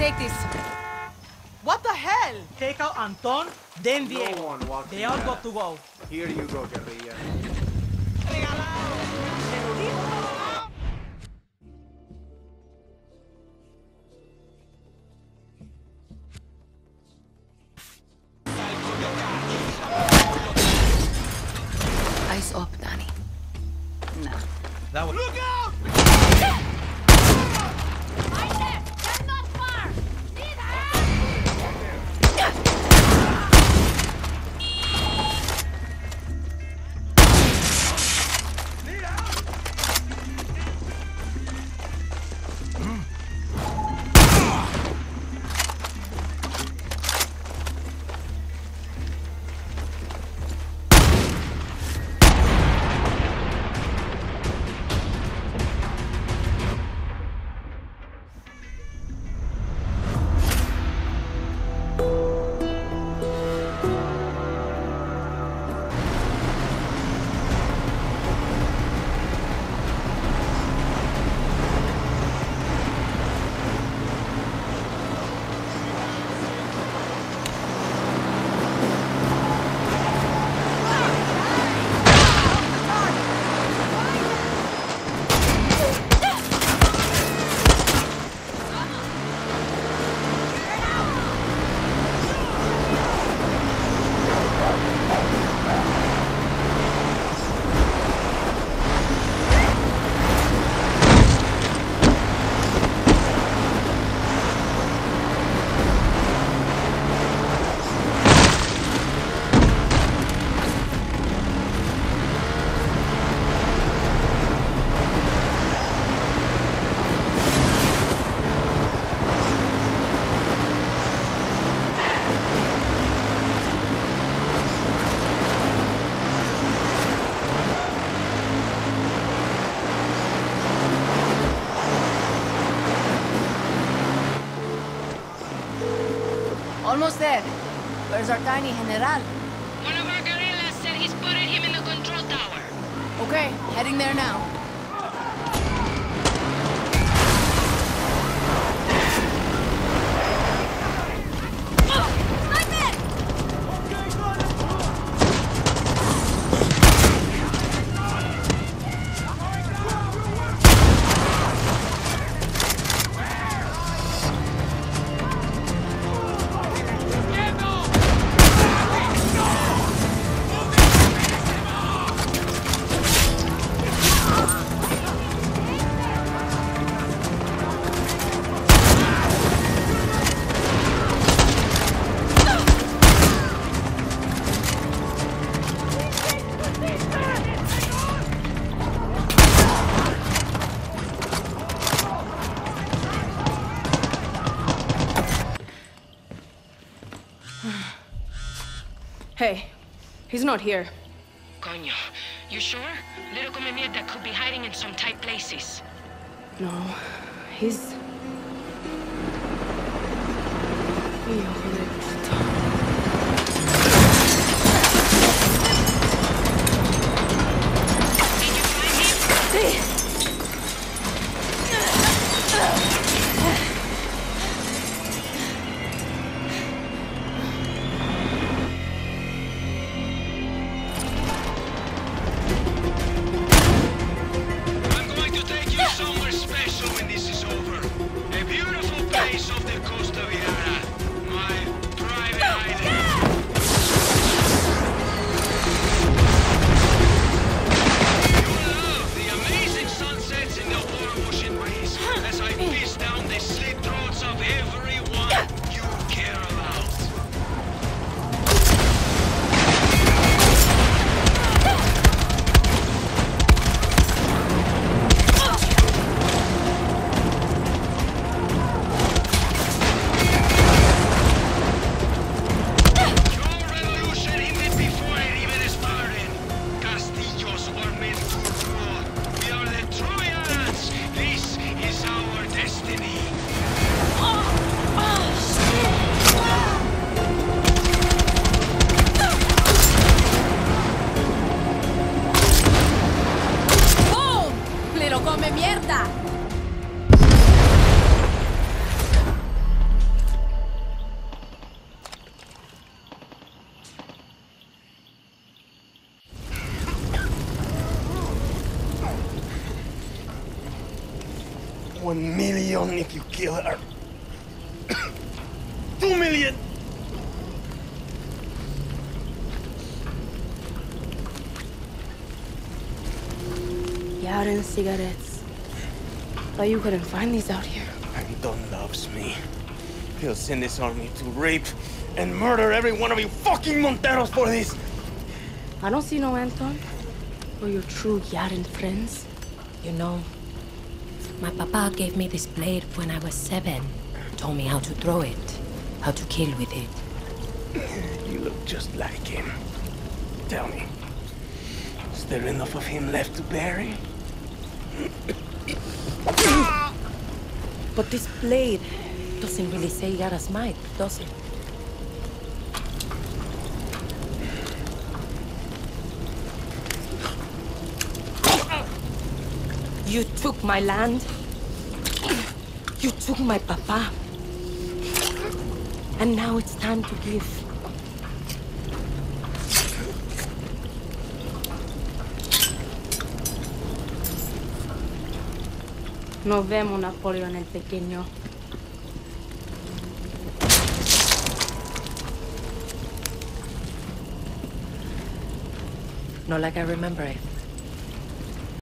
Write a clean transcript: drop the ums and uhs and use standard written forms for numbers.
Take this. What the hell? Take out Anton, then Diego. No one walks They in all that. got to go. Here you go, guerrilla. Eyes up, Danny. Nah. That was... Look out! Right there! They're not far! Need Almost there. Where's our tiny general? One of our guerrillas said he spotted him in the control tower. Okay, heading there now. Hey, he's not here. Coño, you sure? Little come mierda could be hiding in some tight places. No, he's... Hijo de puta. Did you find him? Sí. I'm going to take you somewhere special when this is over. A beautiful place off the Costa Virara. My 1 million if you kill her. 2 million! Yaren cigarettes. Thought you couldn't find these out here. Anton loves me. He'll send his army to rape and murder every one of you fucking Monteros for this! I don't see no Anton. Or your true Yaren friends. You know, my papa gave me this blade when I was 7. Told me how to throw it, how to kill with it. You look just like him. Tell me, is there enough of him left to bury? But this blade doesn't really say Yara's might, does it? You took my land. You took my papa. And now it's time to give. Nos vemos, Napoleon el Pequeño. Not like I remember it.